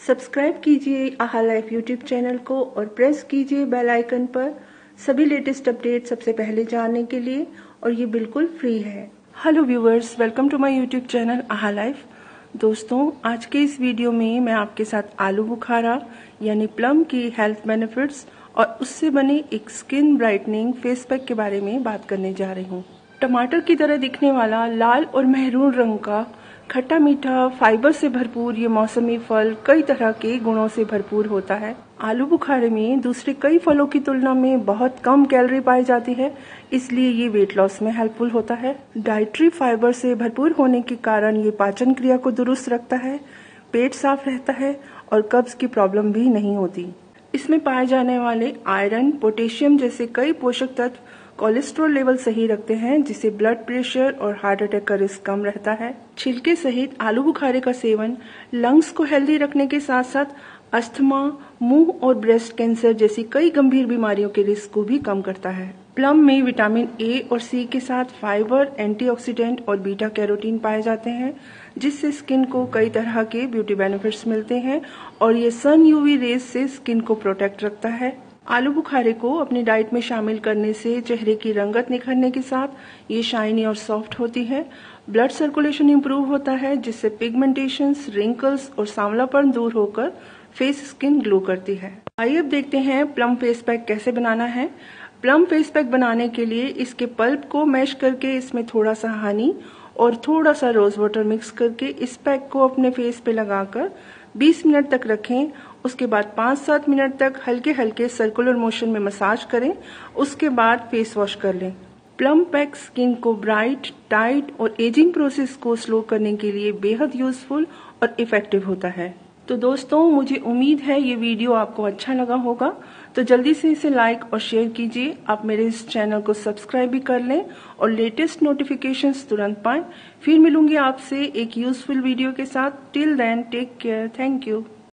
Subscribe कीजिए आहा life YouTube channel को और प्रेस कीजिए बेल आइकन पर सभी लेटेस्ट अपडेट सबसे पहले जानने के लिए, और ये बिल्कुल फ्री है। Hello viewers, welcome to my YouTube channel aha life. दोस्तों, आज के इस वीडियो में मैं आपके साथ आलू बुखारा यानी प्लम की हेल्थ बेनिफिट्स और उससे बने एक स्किन ब्राइटनिंग फेस पैक के बारे में बात करने जा रही हूँ। टमाटर की तरह दिखने वाला लाल और मेहरून रंग का खट्टा मीठा फाइबर से भरपूर ये मौसमी फल कई तरह के गुणों से भरपूर होता है। आलू बुखारे में दूसरे कई फलों की तुलना में बहुत कम कैलोरी पाई जाती है, इसलिए ये वेट लॉस में हेल्पफुल होता है। डाइटरी फाइबर से भरपूर होने के कारण ये पाचन क्रिया को दुरुस्त रखता है, पेट साफ रहता है और कब्ज की प्रॉब्लम भी नहीं होती। इसमें पाए जाने वाले आयरन, पोटेशियम जैसे कई पोषक तत्व कोलेस्ट्रॉल लेवल सही रखते हैं, जिससे ब्लड प्रेशर और हार्ट अटैक का रिस्क कम रहता है। छिलके सहित आलू बुखारे का सेवन लंग्स को हेल्दी रखने के साथ साथ अस्थमा, मुंह और ब्रेस्ट कैंसर जैसी कई गंभीर बीमारियों के रिस्क को भी कम करता है। प्लम में विटामिन ए और सी के साथ फाइबर, एंटीऑक्सीडेंट और बीटा-कैरोटीन पाए जाते हैं, जिससे स्किन को कई तरह के ब्यूटी बेनिफिट्स मिलते हैं और ये सन यूवी रेज से स्किन को प्रोटेक्ट रखता है। आलू बुखारे को अपनी डाइट में शामिल करने से चेहरे की रंगत निखरने के साथ ये शाइनी और सॉफ्ट होती है। ब्लड सर्कुलेशन इंप्रूव होता है, जिससे पिगमेंटेशंस, रिंकल्स और सांवलापन दूर होकर फेस स्किन ग्लो करती है। आइए अब देखते हैं प्लम फेस पैक कैसे बनाना है। प्लम फेस पैक बनाने के लिए इसके पल्प को मैश करके इसमें थोड़ा सा हनी और थोड़ा सा रोज वाटर मिक्स करके इस पैक को अपने फेस पे लगाकर 20 मिनट तक रखें। उसके बाद 5-7 मिनट तक हल्के हल्के सर्कुलर मोशन में मसाज करें। उसके बाद फेस वॉश कर लें। प्लम पैक स्किन को ब्राइट, टाइट और एजिंग प्रोसेस को स्लो करने के लिए बेहद यूजफुल और इफेक्टिव होता है। तो दोस्तों, मुझे उम्मीद है ये वीडियो आपको अच्छा लगा होगा, तो जल्दी से इसे लाइक और शेयर कीजिए। आप मेरे इस चैनल को सब्सक्राइब भी कर लें और लेटेस्ट नोटिफिकेशंस तुरंत पाएं। फिर मिलूंगी आपसे एक यूजफुल वीडियो के साथ। Till then, take care, thank you.